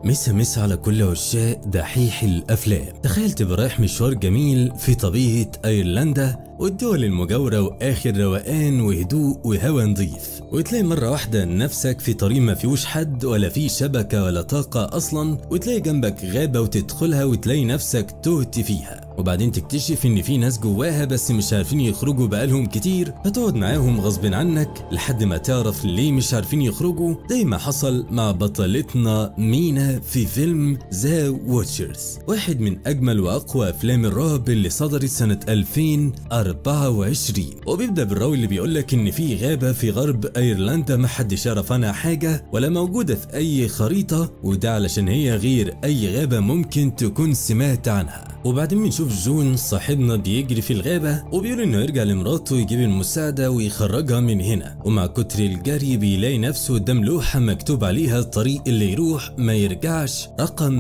مسا مسا على كل عشاق دحيح الافلام. تخيل تبقى رايح مشوار جميل في طبيعة ايرلندا والدول المجاورة واخر روقان وهدوء وهوا نظيف، وتلاقي مرة واحدة نفسك في طريق ما فيهوش حد ولا فيه شبكة ولا طاقة اصلا، وتلاقي جنبك غابة وتدخلها وتلاقي نفسك تهت فيها، وبعدين تكتشف ان في ناس جواها بس مش عارفين يخرجوا بقالهم كتير، فتقعد معاهم غصب عنك لحد ما تعرف ليه مش عارفين يخرجوا، زي ما حصل مع بطلتنا مينا في فيلم ذا واتشرز، واحد من اجمل واقوى افلام الرعب اللي صدرت سنة 2024. وبيبدأ بالراوي اللي بيقولك ان في غابة في غرب ايرلندا محدش يعرف عنها حاجة ولا موجودة في اي خريطة، وده علشان هي غير اي غابة ممكن تكون سمعت عنها. وبعدين بنشوف جون صاحبنا بيجري في الغابة وبيقول انه يرجع لمراته يجيب المساعدة ويخرجها من هنا، ومع كتر الجري بيلاقي نفسه قدام لوحة مكتوب عليها الطريق اللي يروح ما يرجعش رقم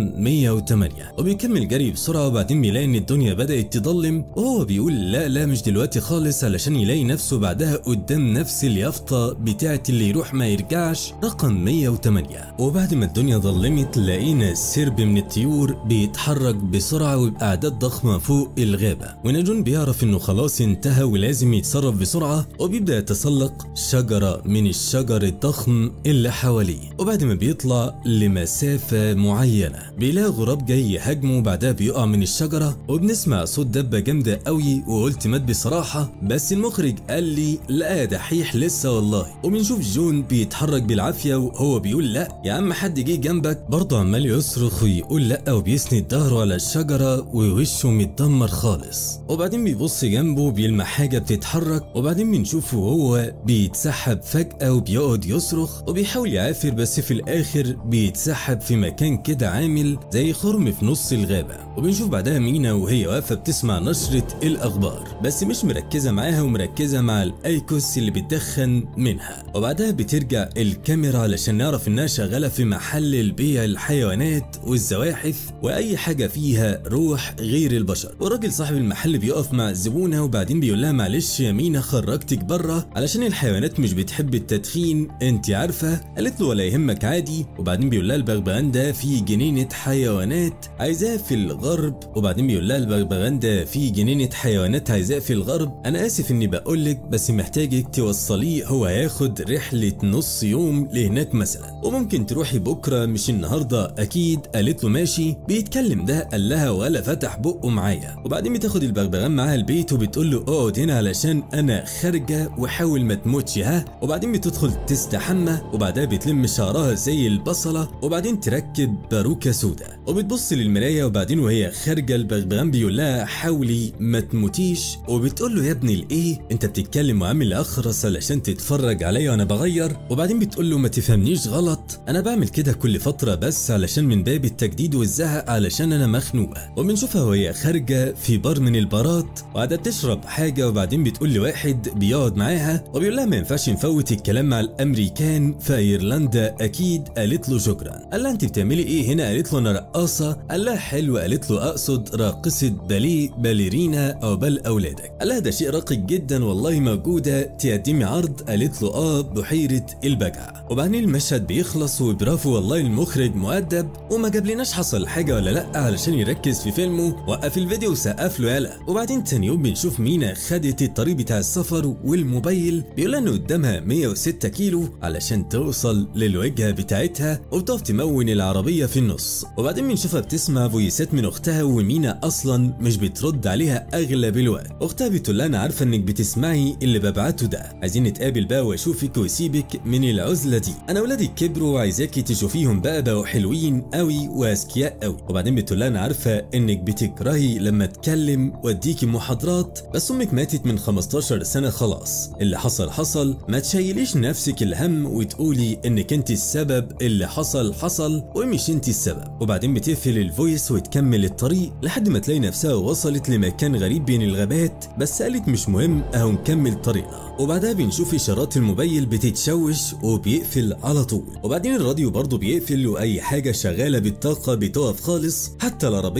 108، وبيكمل جري بسرعة، وبعدين بيلاقي ان الدنيا بدأت تضلم، وهو بيقول لا مش دلوقتي خالص، علشان يلاقي نفسه بعدها قدام نفس اليافطة بتاعت اللي يروح ما يرجعش رقم 108. وبعد ما الدنيا ضلمت لقينا سرب من الطيور بيتحرك بسرعة ويبقى أعداد ضخمة فوق الغابة، ونجون بيعرف انه خلاص انتهى ولازم يتصرف بسرعة، وبيبدأ يتسلق شجرة من الشجر الضخم اللي حواليه، وبعد ما بيطلع لمسافة معينة بيلاقي غراب جاي يهاجمه، وبعدها بيقع من الشجرة وبنسمع صوت دبة جامدة قوي، وقلت مات بصراحة، بس المخرج قال لي لا دحيح لسه والله. وبنشوف جون بيتحرك بالعافية وهو بيقول لا يا عم حد جه جنبك، برضه عمال يصرخ ويقول لا، وبيسند ظهره على الشجرة ووشه متدمر خالص، وبعدين بيبص جنبه بيلمح حاجة بتتحرك، وبعدين بنشوفه وهو بيتسحب فجأة وبيقعد يصرخ وبيحاول يعافر، بس في الآخر بيتسحب في مكان كده عامل زي خرم في نص الغابة. وبنشوف بعدها مينا وهي واقفة بتسمع نشرة الأخبار بس مش مركزة معاها ومركزة مع الأيكوس اللي بتدخن منها، وبعدها بترجع الكاميرا علشان نعرف إنها شغالة في محل البيع الحيوانات والزواحف وأي حاجة فيها روح غير البشر، والراجل صاحب المحل بيقف مع الزبونة وبعدين بيقول لها معلش يا مينا خرجتك بره علشان الحيوانات مش بتحب التدخين انت عارفة. قالت له ولا يهمك عادي، وبعدين بيقول لها البغبغان ده في جنينة حيوانات عايزاه في الغرب، وبعدين بيقول لها البغبغان ده في جنينة حيوانات عايزاه في الغرب، انا اسف اني بقولك بس محتاجك توصليه، هو هياخد رحلة نص يوم لهناك مثلا، وممكن تروحي بكرة مش النهاردة اكيد. قالت له ماشي. بيتكلم ده قال لها ولا فتح بقه معايا، وبعدين بتاخد البغبغان معاها البيت وبتقول له اقعد هنا علشان انا خارجه وحاول ما تموتش ها، وبعدين بتدخل تستحمى، وبعدها بتلم شعرها زي البصله، وبعدين تركب باروكه سودا، وبتبص للمرايه، وبعدين وهي خارجه البغبغان بيقول لها حاولي ما تموتيش، وبتقول له يا ابني الايه انت بتتكلم وعامل اخرس علشان تتفرج عليا وانا بغير، وبعدين بتقول له ما تفهمنيش غلط انا بعمل كده كل فتره بس علشان من باب التجديد والزهق علشان انا مخنوقه. وبنشوفها وهي خارجه في بار من البارات وقاعده تشرب حاجه، وبعدين بتقول لواحد بيقعد معاها وبيقول لها ما ينفعش نفوت الكلام مع الامريكان في ايرلندا اكيد. قالت له شكرا. قال لها انت بتعملي ايه هنا؟ قالت له انا رقاصه. قال لها حلو. قالت له اقصد راقصه باليه باليرينا او بال اولادك. قال لها ده شيء راقي جدا والله موجوده تقدمي عرض؟ قالت له بحيره البجع. وبعدين المشهد بيخلص وبرافو والله المخرج مؤدب وما جابلناش حصل حاجه ولا لا علشان يركز في فيلمه، وقف الفيديو وسقف له يالا. وبعدين تاني يوم بنشوف مينا خدت الطريق بتاع السفر والموبايل بيقول انه قدامها 106 كيلو علشان توصل للوجهه بتاعتها، وبتقف تمون العربيه في النص، وبعدين بنشوفها بتسمع فويسات من اختها ومينا اصلا مش بترد عليها اغلب الوقت. اختها بتقول لها انا عارفه انك بتسمعي اللي ببعته ده، عايزين نتقابل بقى واشوفك واسيبك من العزله دي، انا ولادك كبروا وعايزاكي تشوفيهم بقوا حلوين قوي واذكياء قوي. وبعدين بتقول لها انا عارفه انك بتكرهي لما اتكلم واديكي محاضرات بس امك ماتت من 15 سنه خلاص، اللي حصل ما تشيليش نفسك الهم وتقولي انك انت السبب، اللي حصل ومش انت السبب. وبعدين بتقفل الفويس وتكمل الطريق لحد ما تلاقي نفسها وصلت لمكان غريب بين الغابات، بس قالت مش مهم اهو نكمل طريقنا. وبعدها بنشوف اشارات الموبايل بتتشوش وبيقفل على طول، وبعدين الراديو برضه بيقفل واي حاجه شغاله بالطاقه بتقف خالص، حتى العربيه بطاريتها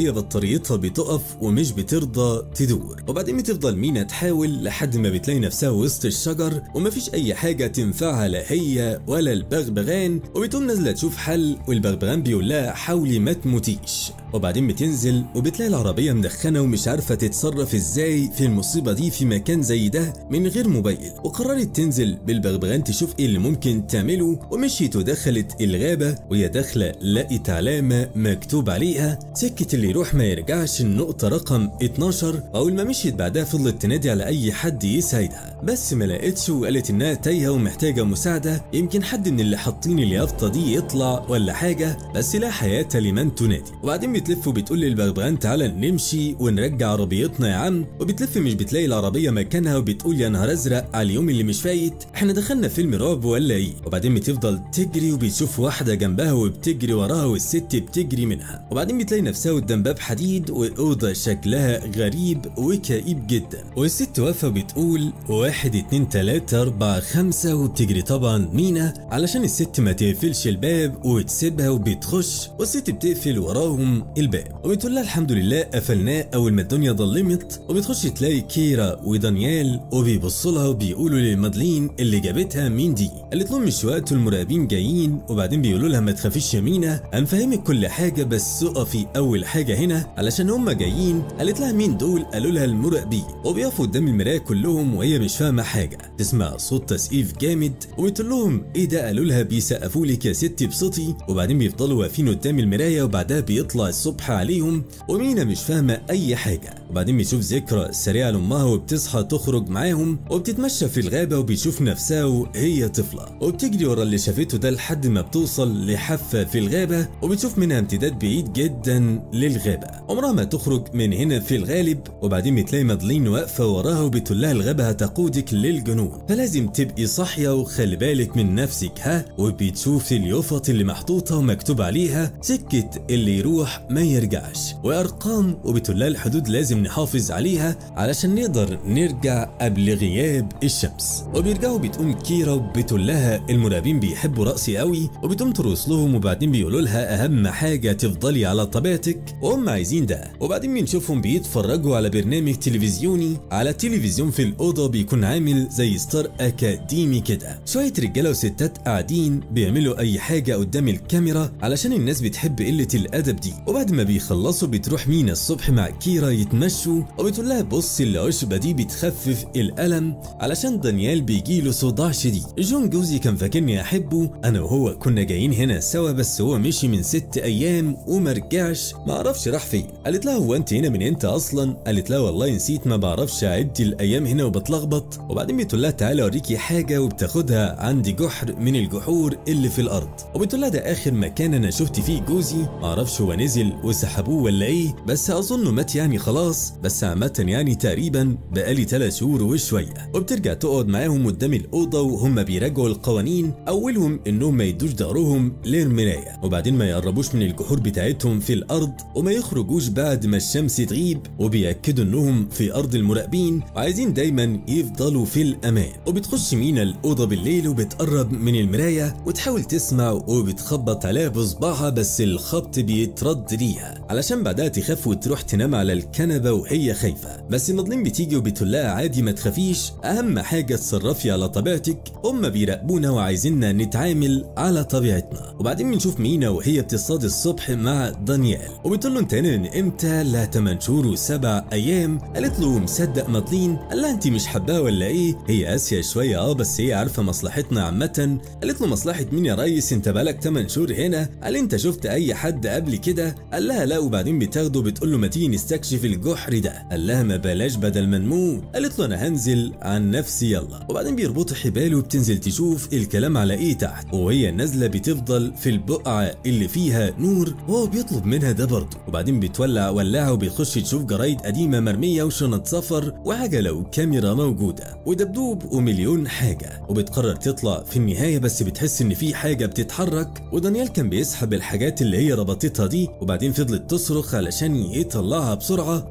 عربيتها بتقف ومش بترضى تدور. وبعدين بتفضل مينا تحاول لحد ما بتلاقي نفسها وسط الشجر ومفيش اي حاجه تنفعها لا هي ولا البغبغان، وبتقوم نازله تشوف حل والبغبغان بيقول لها حاولي ما تموتيش. وبعدين بتنزل وبتلاقي العربيه مدخنه ومش عارفه تتصرف ازاي في المصيبه دي في مكان زي ده من غير موبايل، وقررت تنزل بالبغبغان تشوف ايه اللي ممكن تعمله. ومشيت ودخلت الغابه وهي داخله لقت علامه مكتوب عليها سكه اللي يروح ما يرجعش، النقطه رقم 12. اول ما مشيت بعدها فضلت تنادي على اي حد يساعدها بس ما لقتش، وقالت انها تايهه ومحتاجه مساعده، يمكن حد من اللي حاطين اليافطه دي يطلع ولا حاجه، بس لا حياه لمن تنادي. وبعدين بتلف وبتقول للبغبغان تعالى نمشي ونرجع عربيتنا يا عم، وبتلف مش بتلاقي العربيه مكانها وبتقول يا نهار ازرق على اليوم اللي مش فايت، احنا دخلنا فيلم رعب ولا ايه؟ وبعدين بتفضل تجري وبتشوف واحده جنبها وبتجري وراها والست بتجري منها. وبعدين بتلاقي نفسها قدام باب حديد واوضه شكلها غريب وكئيب جدا، والست واقفه بتقول 1 2 3 4 5 وبتجري طبعا مينا علشان الست ما تقفلش الباب وتسيبها، وبتخش والست بتقفل وراهم الباب وبتقول لها الحمد لله قفلناه اول ما الدنيا ضلمت. وبتخش تلاقي كيرا ودانيال وبيبصوا لها وبيقولوا لمادلين اللي جابتها مين دي، قالت لهم مش وقت المراقبين جايين. وبعدين بيقولوا لها ما تخافيش يا مينا هنفهمك كل حاجه بس اقفي اول حاجه هنا علشان هم جايين. قالت لها مين دول؟ قالوا لها المراقبين، وبيقفوا قدام المرايه كلهم وهي مش فاهمه حاجه، تسمع صوت تسقيف جامد وبتقول لهم ايه ده؟ قالوا لها بيسقفوا لك يا ستي بصوتي. وبعدين بيفضلوا واقفين قدام المرايه وبعدها بيطلع الصبح عليهم ومينا مش فاهمه اي حاجه. وبعدين بيشوف ذكرى سريعه لامها وبتصحى تخرج معاهم وبتتمشى في الغابه وبيشوف نفسها وهي طفله وبتجري ورا اللي شافته ده لحد ما بتوصل لحافه في الغابه وبتشوف منها امتداد بعيد جدا للغابه عمرها ما تخرج من هنا في الغالب. وبعدين بتلاقي مادلين واقفه وراها وبتقول لها الغابه هتقودك للجنون فلازم تبقي صاحيه وخلي بالك من نفسك ها. وبتشوف اليافط اللي محطوطه ومكتوب عليها سكه اللي يروح ما يرجعش وارقام، وبتقول لها الحدود لازم نحافظ عليها علشان نقدر نرجع قبل غياب الشمس. وبيرجعوا بتقوم كيرا وبتقول لها المراقبين بيحبوا رقصي قوي، وبتقوم ترقص لهم. وبعدين بيقولوا لها اهم حاجه تفضلي على طبيعتك وهم عايزين ده. وبعدين بنشوفهم بيتفرجوا على برنامج تلفزيوني على التلفزيون في الاوضه بيكون عامل زي ستار اكاديمي كده، شويه رجاله وستات قاعدين بيعملوا اي حاجه قدام الكاميرا علشان الناس بتحب قله الادب دي. وبعد ما بيخلصوا بتروح مينا الصبح مع كيرا يتمشوا وبتقول لها بصي العشبه دي بتخفف الالم علشان دانيال بيجيله صداع شديد. جون جوزي كان فاكرني احبه، انا وهو كنا جايين هنا سوا بس هو مشي من 6 ايام وما رجعش ما اعرفش راح فين. قالت لها هو انت هنا من امتى اصلا؟ قالت لها والله نسيت ما بعرفش اعد الايام هنا وبتلخبط. وبعدين بتقول لها تعالى اوريكي حاجه وبتاخدها عندي جحر من الجحور اللي في الارض. وبتقول لها ده اخر مكان انا شفت فيه جوزي، ما اعرفش هو نزل وسحبوه ولا ايه بس اظنه مات يعني خلاص، بس عامه يعني تقريبا بقالي 3 شهور وشويه. وبترجع تقعد معاهم قدام الاوضه وهم بيراجعوا القوانين، اولهم انهم ما يدوش ظهرهم للمرايه وبعدين ما يقربوش من الجحور بتاعتهم في الارض وما يخرجوش بعد ما الشمس تغيب، وبيأكدوا انهم في ارض المراقبين وعايزين دايما يفضلوا في الامان. وبتخش مينا الاوضه بالليل وبتقرب من المرايه وتحاول تسمع وبتخبط عليها بصباعها بس الخبط بيترد ليها علشان بعدها تخاف وتروح تنام على الكنبه وهي خايفه. بس مادلين بتيجي وبتقول لها عادي ما تخافيش، اهم حاجه تصرفي على طبيعتك، هم بيراقبونا وعايزيننا نتعامل على طبيعتنا. وبعدين بنشوف مينا وهي بتصطاد الصبح مع دانيال وبتقول له انت هنا من امتى؟ لا 8 شهور و7 ايام. قالت له مصدق مادلين؟ قال لها انت مش حباها ولا ايه؟ هي قاسيه شويه بس هي عارفه مصلحتنا عامه. قالت له مصلحه مين يا ريس؟ انت بقالك 8 شهور هنا، قال انت شفت اي حد قبل كده؟ قال لها لا. وبعدين بتاخده بتقول له ما تيجي نستكشف الجحر ده، قال لها ما بلاش بدل ما نموت. قالت له انا هنزل عن نفسي يلا. وبعدين بيربطوا حباله وبتنزل تشوف الكلام على ايه تحت، وهي نازله بتفضل في البقعه اللي فيها نور وهو بيطلب منها ده برضه. وبعدين بتولع ولاعه وبتخش تشوف جرايد قديمه مرميه وشنط سفر وعجله وكاميرا موجوده ودبدوب ومليون حاجه. وبتقرر تطلع في النهايه بس بتحس ان في حاجه بتتحرك، ودانيال كان بيسحب الحاجات اللي هي ربطتها دي. وبعدين فضلت تصرخ علشان يطلعها بسرعه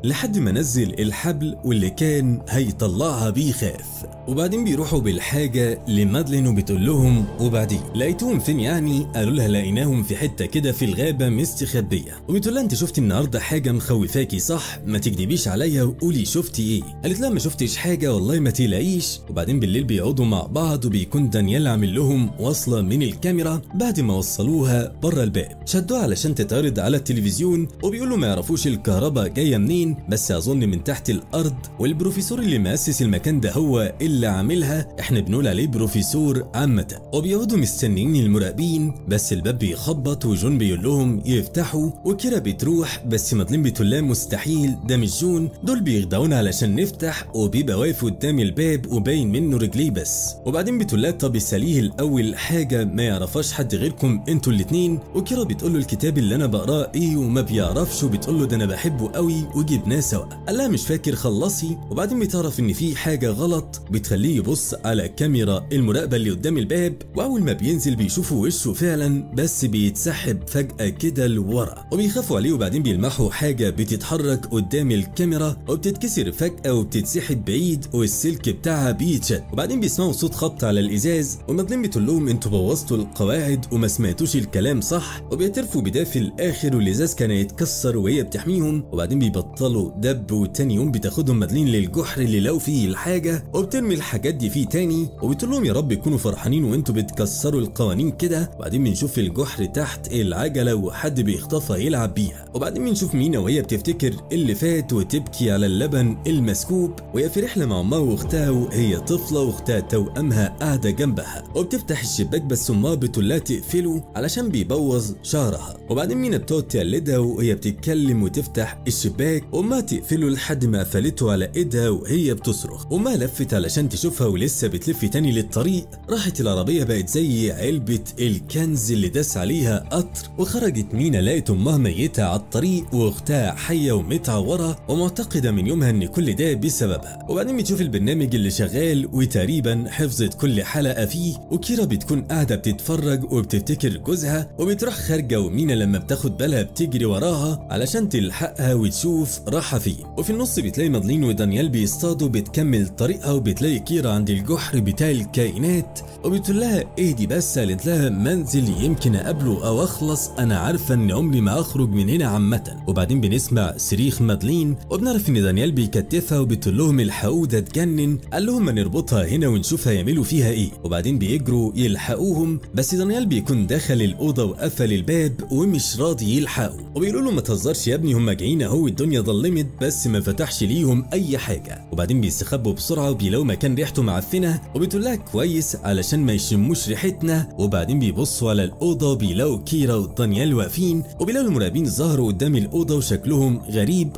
لحد ما نزل الحبل واللي كان هيطلعها بيخاف. وبعدين بيروحوا بالحاجة لمادلين وبتقول لهم وبعدين لقيتوهم فين يعني؟ قالوا لها لقيناهم في حتة كده في الغابة مستخبية. وبتقول لها انت شفتي النهارده حاجة مخوفاكي صح؟ ما تكدبيش عليا وقولي شفتي ايه؟ قالت لها ما شفتش حاجة والله ما تقلقيش. وبعدين بالليل بيقعدوا مع بعض وبيكون دانيال عامل لهم وصلة من الكاميرا بعد ما وصلوها بره الباب. شدوها علشان تتعرض على التلفزيون وبيقولوا ما يعرفوش الكهرباء جاية منين بس اظن من تحت الارض، والبروفيسور اللي مؤسس المكان ده هو اللي عاملها، احنا بنقول عليه بروفيسور عامة. وبيقعدوا مستنيين المراقبين بس الباب بيخبط وجون بيقول لهم يفتحوا وكيرا بتروح بس مادلين بتقول لها مستحيل ده مش جون، دول بيخدعونا علشان نفتح، وبيبقى واقف قدام الباب وباين منه رجليه بس. وبعدين بتقول لها طب اساليه الاول حاجة ما يعرفهاش حد غيركم انتوا الاتنين. وكيرا بتقول له الكتاب اللي انا بقراه ايه وما بيعرفش، وبتقول له ده انا بحبه قوي وجبناه سوا. قال لها مش فاكر خلصي. وبعدين بتعرف ان في حاجة غلط بتخليه يبص على كاميرا المراقبة اللي قدام الباب، واول ما بينزل بيشوفوا وشه فعلا بس بيتسحب فجأة كده لورا وبيخافوا عليه. وبعدين بيلمحوا حاجة بتتحرك قدام الكاميرا وبتتكسر فجأة وبتتسحب بعيد والسلك بتاعها بيتشد. وبعدين بيسمعوا صوت خبط على الازاز ومادلين بتقول لهم انتوا بوظتوا القواعد وما سمعتوش الكلام صح، وبيعترفوا بده في الاخر والازاز كان يتكسر وهي بتحميهم. وبعدين بيبطلوا دب وتاني يوم بتاخدهم مادلين للجحر اللي لو فيه الحاجة وبترمي الحاجات دي فيه تاني وبتقول لهم يا رب يكونوا فرحانين وانتوا بتكسروا القوانين كده. وبعدين بنشوف في الجحر تحت العجلة وحد بيخطفها يلعب بيها. وبعدين بنشوف مينا وهي بتفتكر اللي فات وتبكي على اللبن المسكوب وهي في رحلة مع امها واختها وهي طفلة واختها توأمها قاعدة جنبها، وبتفتح الشباك بس امها بتقول لها تقفله علشان بيبوظ شعرها. وبعدين مينا بتقعد تقلدها وهي بتتكلم وتفتح الشباك وامها تقفله لحد ما قفلته على ايدها وهي بتصرخ. امها لفت علشان تشوفها ولسه بتلف تاني للطريق، راحت العربية بقت زي علبة الكنز اللي داس عليها قطر. وخرجت مينا لقت امها ميتة على الطريق واختها حية ومتعورة ومعتقدة من يومها ان كل ده بسببها. وبعدين بتشوف البرنامج اللي شغال وتقريبا حفظت كل حلقة فيه، وكيرا بتكون قاعدة بتتفرج وبتفتكر جوزها وبتروح خارجة، ومينا لما بتاخد بالها بتجري وراها علشان تلحقها وتشوف راحة فين. وفي النص بتلاقي مادلين ودانيال بيصطادوا، بتكمل طريقها وبتلاقي كيرا عند الجحر بتاع الكائنات وبتقول لها اهدي بس. قالت لها منزل يمكن اقابله او اخلص، انا عارفة ان عمري ما اخرج من هنا عامة. وبعدين بنسمع صريخ مادلين وبنعرف ان دانيال بيكتفها وبتقول لهم الحقوه ده اتجنن، قال لهم ما نربطها هنا ونشوف هيعملوا فيها ايه. وبعدين بيجروا يلحقوهم بس دانيال بيكون دخل الاوضه وقفل الباب ومش راضي يلحقوا، وبيقولوا له ما تهزرش يا ابني هم جايين اهو الدنيا ظلمت، بس ما فتحش ليهم اي حاجه. وبعدين بيستخبوا بسرعه وبيلاقوا مكان ريحته معفنه وبتقول لها كويس علشان ما يشموش ريحتنا. وبعدين بيبصوا على الاوضه وبيلاقوا كيرا ودانيال واقفين، وبيلاقوا المراقبين ظهروا قدام الاوضه وشكلهم غريب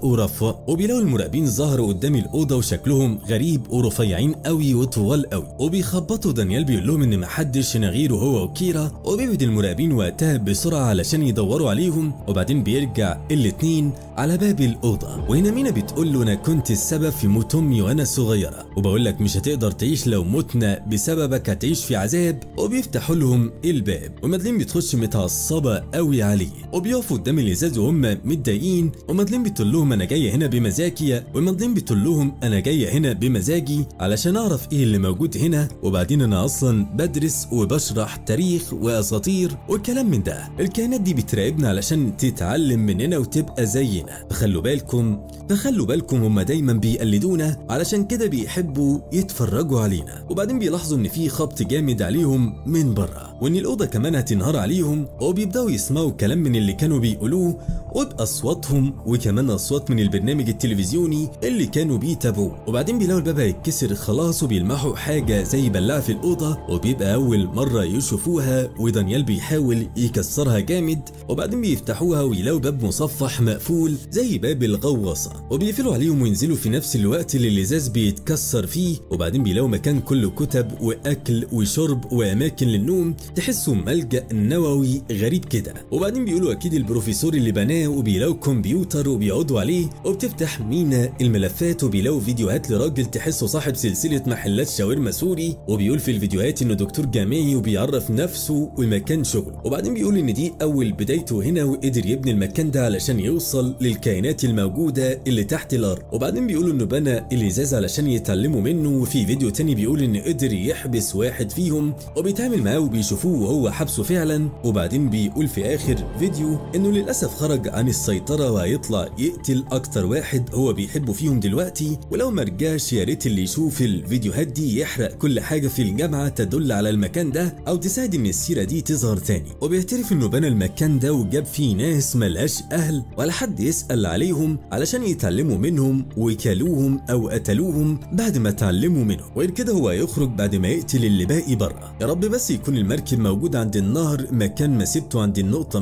ورفيعين قوي وطوال قوي، وبيخبطوا. دانيال بيقول لهم ان محدش هنا غيره هو وكيرا، وبيبعد المراقبين وقتها بسرعه علشان يدوروا عليهم. وبعدين بيرجع الاتنين على باب الاوضه، وهنا مينا بتقول له انا كنت السبب في موت امي وانا صغيره، وبقول لك مش هتقدر تعيش لو متنا بسببك، هتعيش في عذاب. وبيفتحوا لهم الباب ومادلين بتخش متعصبه قوي عليه، وبيقفوا قدام الازاز وهم متضايقين. ومادلين بتقول لهم انا جايه هنا بمزاجي، ومادلين بتقول لهم انا جايه هنا بمزاجي علشان اعرف ايه اللي موجود هنا، وبعدين انا اصلا بدرس وبشرح تاريخ واساطير والكلام من ده. الكائنات دي بتراقبنا علشان تتعلم مننا وتبقى زينا، فخلوا بالكم هم دايما بيقلدونا علشان كده بيحبوا يتفرجوا علينا. وبعدين بيلاحظوا ان في خبط جامد عليهم من بره وان الاوضه كمان هتنهار عليهم، وبيبداوا يسمعوا كلام من اللي كانوا بيقولوه وباصواتهم وكمان اصوات من البرنامج التلفزيوني اللي كانوا بيتابعوه. وبعدين بيلاقوا الباب هيتكسر خلاص وبيلمحوا حاجه زي بلاعه في الاوضه، وبيبقى اول مره يشوفوها ودانيال بيحاول يكسرها جامد. وبعدين بيفتحوها ويلاقوا باب مصفح مقفول زي باب الغواصه، وبيقفلوا عليهم وينزلوا في نفس الوقت اللي الازاز بيتكسر فيه. وبعدين بيلاقوا مكان كله كتب واكل وشرب واماكن للنوم، تحسه ملجأ نووي غريب كده. وبعدين بيقولوا اكيد البروفيسور اللي بناه وبيلاقوا كمبيوتر وبيقعدوا عليه، وبتفتح مينا الملفات وبيلاقوا فيديوهات لراجل تحسه صاحب سلسله محلات شاورما سوري، وبيقول في الفيديوهات انه دكتور جامعي وبيعرف نفسه ومكان شغله. وبعدين بيقول ان دي اول بدايته هنا وقدر يبني المكان ده علشان يوصل للكائنات الموجوده اللي تحت الارض. وبعدين بيقولوا انه بنى الازاز علشان يتعلموا منه. وفي فيديو تاني بيقول ان قدر يحبس واحد فيهم وبيتعامل معاه وبيشوفوه وهو حبسه فعلا. وبعدين بيقول في اخر فيديو انه للاسف خرج عن السيطره وهيطلع يقتل اكتر واحد هو بيحبه فيهم دلوقتي، ولو ما رجعش يا ريت اللي يشوف الفيديوهات دي يحرق كل حاجه في الجامعه تدل على المكان ده او تساعد ان السيره دي تظهر تاني. وبيعترف انه بنى المكان ده وجاب فيه ناس ملهاش اهل ولا حد يسال عليهم علشان يتعلموا منهم وكلوهم او قتلوهم بعد ما اتعلموا منهم، وغير كده هو هيخرج بعد ما يقتل اللي باقي بره. يا رب بس يكون المركب موجود عند النهر مكان ما سبته عند النقطه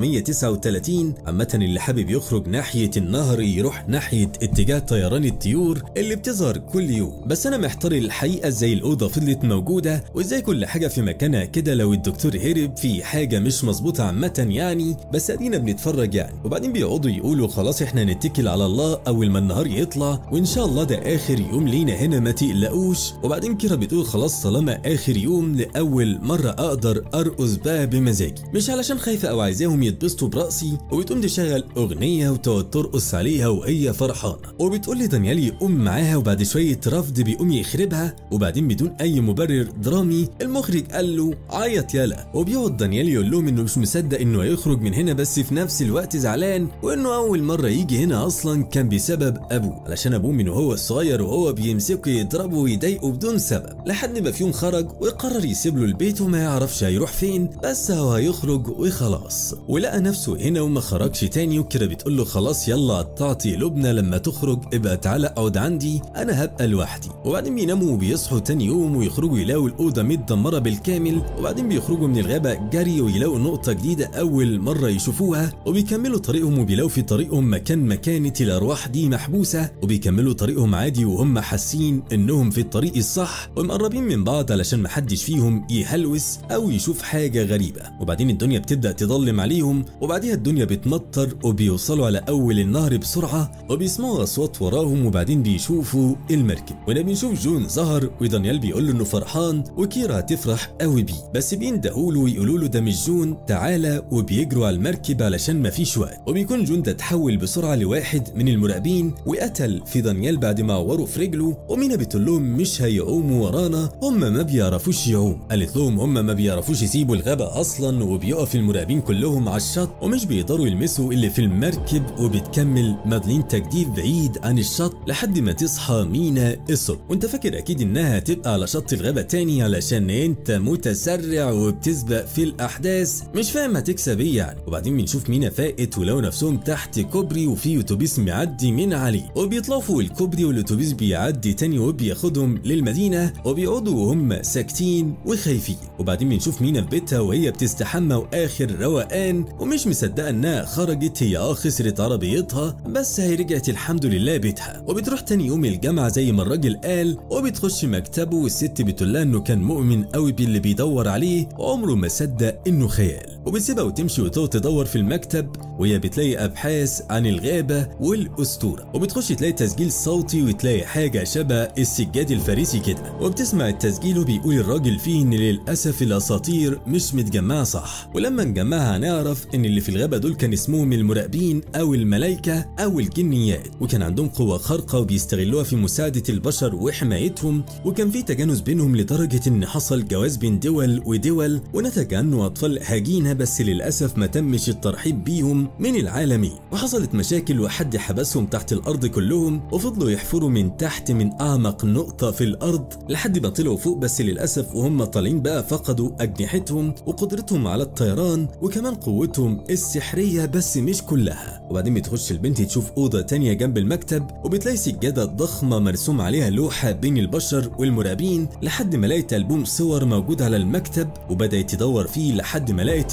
139. عامه اللي حابب يخرج ناحيه النهر يروح ناحيه اتجاه طيران الطيور اللي بتظهر كل يوم. بس انا محتار الحقيقه ازاي الاوضه فضلت موجوده وازاي كل حاجه في مكانها كده لو الدكتور هرب في حاجه مش مظبوطه عامه يعني، بس ادينا بنتفرج يعني. وبعدين بيقعدوا يقولوا خلاص احنا نتكل على الله اول ما النهار يطلع وان شاء الله ده اخر يوم لينا هنا ما تقلقوش. وبعدين كيرا بتقول خلاص طالما اخر يوم لاول مره اقدر ارقص بقى بمزاجي، مش علشان خايفه او عايزاهم يتبسطوا براسي. وبتقوم تشغل اغنيه وتقعد ترقص عليها وهي فرحانه. وبتقول لي دانيال يقوم معاها وبعد شويه رفض بيقوم يخربها. وبعدين بدون اي مبرر درامي المخرج قال له عيط يالا. وبيقعد دانيال يقول لهم انه مش مصدق انه هيخرج من هنا بس في نفس الوقت زعلان، وانه اول مره يجي هنا اصلا كان بسبب ابوه، علشان ابوه من وهو الصغير وهو بيمسكه يضربه ويضايقه بدون سبب، لحد ما في يوم خرج وقرر يسيب له البيت وما يعرفش هيروح فين، بس هو هيخرج وخلاص. ولقى نفسه هنا وما خرجش تاني. وكده بتقول له خلاص يلا قطعتي لبنى لما تخرج ابقى تعالى اقعد عندي انا هبقى لوحدي. وبعدين بيناموا وبيصحوا تاني يوم ويخرجوا يلاقوا الاوضه متدمره بالكامل. وبعدين بيخرجوا من الغابه جري ويلاقوا نقطه جديده اول مره يشوفوها. وبيكملوا طريقهم وبيلاقوا في طريقهم مكان كانت الارواح دي محبوسه. وبيكملوا طريقهم عادي وهم حاسين انهم في الطريق الصح ومقربين من بعض علشان محدش فيهم يهلوس او يشوف حاجه غريبه. وبعدين الدنيا بتبدا تضلم عليهم وبعديها الدنيا بتمطر وبيوصلوا على اول النهر بسرعه وبيسمعوا اصوات وراهم. وبعدين بيشوفوا المركب وهنا بنشوف جون ظهر ودانيال بيقول له انه فرحان وكيرا هتفرح قوي بيه، بس بيندهوا له ويقولوا له ده مش جون تعالى، وبيجروا على المركب علشان مفيش وقت. وبيكون جون ده اتحول بسرعه لواحد من المراقبين وقتل في دانيال بعد ما عوره في رجله. ومينا بتقول لهم مش هيقوموا ورانا هم ما بيعرفوش يعوم. قالت لهم هم ما بيعرفوش يسيبوا الغابه اصلا. وبيقف المراقبين كلهم على الشط ومش بيقدروا يلمسوا اللي في المركب. وبتكمل مادلين تجديف بعيد عن الشط لحد ما تصحى مينا الصبح. وانت فاكر اكيد انها هتبقى على شط الغابه تاني علشان انت متسرع وبتسبق في الاحداث مش فاهم هتكسب ايه يعني. وبعدين بنشوف مينا فاقت ولو نفسهم تحت كوبري وفي اتوبيس معدي من عليه وبيطلعوا فوق الكوبري والاتوبيس بيعدي تاني وبياخدهم للمدينه. وبيقعدوا وهم ساكتين وخايفين. وبعدين بنشوف مينا في بيتها وهي بتستحمى واخر روقان ومش مصدقه انها خرجت. هي خسرت عربيتها بس هي رجعت الحمد لله بيتها. وبتروح تاني يوم الجامعه زي ما الراجل قال وبتخش مكتبه والست بتقول لها انه كان مؤمن قوي باللي بيدور عليه وعمره ما صدق انه خيال. وبتسيبها وتمشي وتقعد تدور في المكتب وهي بتلاقي ابحاث عن الغابه والاسطوره. وبتخش تلاقي تسجيل صوتي وتلاقي حاجه شبه السجاد الفارسي كده. وبتسمع التسجيل وبيقول الراجل فيه ان للاسف الاساطير مش متجمعه صح، ولما نجمعها هنعرف ان اللي في الغابه دول كان اسمهم المراقبين او الملائكه او الجنيات، وكان عندهم قوه خارقه وبيستغلوها في مساعده البشر وحمايتهم. وكان في تجانس بينهم لدرجه ان حصل جواز بين دول ودول ونتج عنه اطفال هاجينه، بس للاسف ما تمش الترحيب بيهم من العالمين. وحصلت مشاكل وحد حبسهم تحت الارض كلهم وفضلوا يحفروا من تحت من اعمق نقطه في الارض لحد ما طلعوا فوق، بس للاسف وهم طالعين بقى فقدوا اجنحتهم وقدرتهم على الطيران وكمان قوتهم السحريه بس مش كلها. وبعدين بتخش البنت تشوف اوضه تانية جنب المكتب وبتلاقي سجاده ضخمه مرسوم عليها لوحه بين البشر والمراقبين لحد ما لقيت البوم صور موجود على المكتب وبدات تدور فيه لحد ما لقيت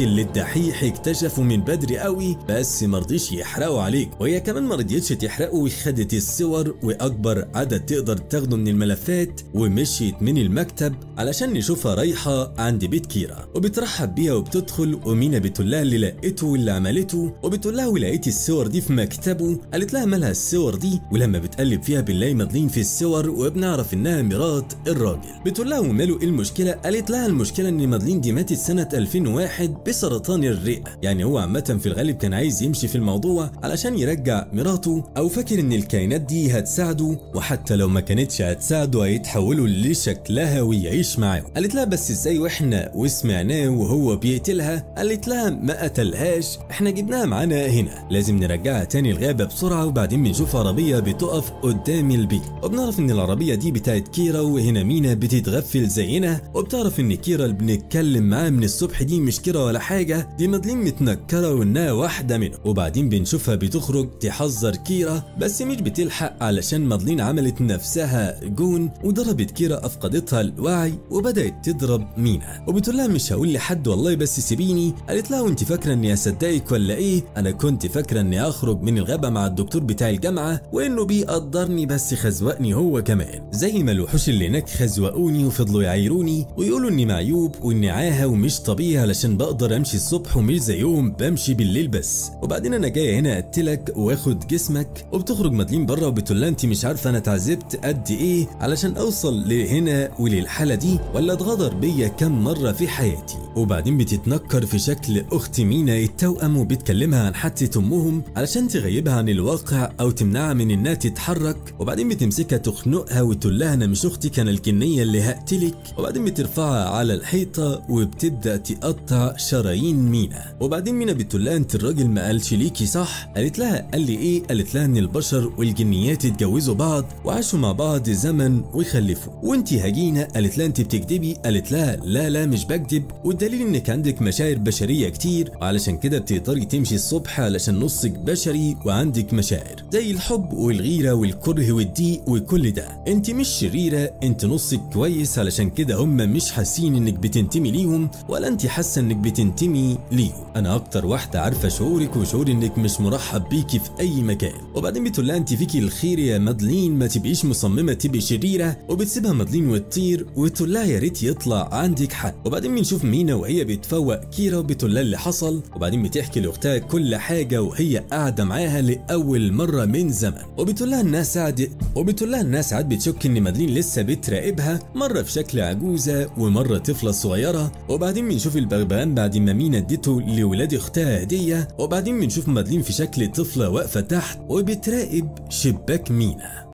اللي الدحيح اكتشفه من بدري قوي بس مرضيش يحرقه عليك، وهي كمان مرضيتش تحرقه وخدت الصور واكبر عدد تقدر تاخده من الملفات ومشيت من المكتب علشان نشوفها رايحه عند بيت كيرا وبترحب بيها وبتدخل، ومينا بتقول لها اللي لقيته واللي عملته، وبتقول لها ولقيت الصور دي في مكتبه. قالت لها مالها الصور دي، ولما بتقلب فيها بنلاقي مادلين في الصور وبنعرف انها مرات الراجل. بتقول لها وماله ايه المشكله؟ قالت لها المشكله ان مادلين دي ماتت سنه 2001 بسرطان الرئه، يعني هو عامه في الغالب كان عايز يمشي في الموضوع علشان يرجع مراته، او فاكر ان الكائنات دي هتساعده، وحتى لو ما كانتش هتساعده هيتحولوا لشكلها ويعيش معاهم. قالت لها بس ازاي واحنا وسمعناه وهو بيقتلها؟ قالت لها ما قتلهاش، احنا جبناها معانا هنا، لازم نرجعها تاني الغابه بسرعه. وبعدين بنشوف عربيه بتقف قدام البيت وبنعرف ان العربيه دي بتاعت كيرا، وهنا مينا بتتغفل زينا وبتعرف ان كيرا اللي بنتكلم معاه من الصبح دي مش كيرا ولا حاجه، دي مادلين متنكره وانها واحده منهم. وبعدين بنشوفها بتخرج تحذر كيرا بس مش بتلحق علشان مادلين عملت نفسها جون وضربت كيرا، افقدتها الوعي وبدات تضرب مينا وبتقول لها مش هقول لحد والله بس سيبيني. قالت لها وانت فاكره اني اصدقك ولا ايه؟ انا كنت فاكره اني اخرج من الغابه مع الدكتور بتاع الجامعه وانه بيقدرني بس خزوقني هو كمان، زي ما الوحوش اللي هناك خزوقوني وفضلوا يعايروني ويقولوا اني معيوب واني عاهه ومش طبيعي علشان بقدر امشي الصبح ومش زيهم بمشي بالليل بس، وبعدين انا جايه هنا اقتلك واخد جسمك. وبتخرج مادلين بره وبتقول لها انت مش عارفه انا اتعذبت قد ايه علشان اوصل لهنا وللحاله دي، ولا اتغدر بيا كم مره في حياتي. وبعدين بتتنكر في شكل اخت مينا التوأم وبتكلمها عن حادثه امهم علشان تغيبها عن الواقع او تمنعها من انها تتحرك، وبعدين بتمسكها تخنقها وتقول لها انا مش اختك، انا الجنيه اللي هقتلك. وبعدين بترفعها على الحيطه وبتبدا تقطع شرايين مينا. وبعدين مينا بتقول لها انت الراجل ما قالش ليكي صح؟ قالت لها قال لي ايه؟ قالت لها ان البشر والجنيات اتجوزوا بعض وعاشوا مع بعض زمن وخلفوا، وانت هجينه. قالت لها انت بتكذبي. قالت لها لا مش بكذب، والدليل انك عندك مشاعر بشريه كتير وعلشان كده بتقدري تمشي الصبح علشان نصك بشري وعندك مشاعر زي الحب والغيره والكره والضيق وكل ده. انت مش شريره، انت نصك كويس علشان كده هم مش حاسين انك بتنتمي ليهم ولا انت حاسه انك بتنتمي ليهم. انا اكتر واحده عارفه شعورك وشعور انك مش مرحب بيكي في اي مكان. وبعدين بتقول لها انت فيكي الخير يا مادلين، ما تبقيش مصممه تبقي شريره. وبتسيبها مادلين وتطير وتقول لها يا ريت يطلع عندك حق. وبعدين بنشوف مينا وهي بتفوق كيرا وبتقول لها اللي حصل، وبعدين بتحكي لاختها كل حاجه وهي قاعده معاها لاول مره من زمن. وبتقول لها انها ساعات بتشك ان مادلين لسه بتراقبها، مره في شكل عجوزه ومره طفله صغيره. وبعدين بنشوف البغبغان بعد ما مينا اديته لولاد اختها هديه. وبعدين بنشوف مادلين في شكل طفله واقفه تحت وبتراقب شباك مينا.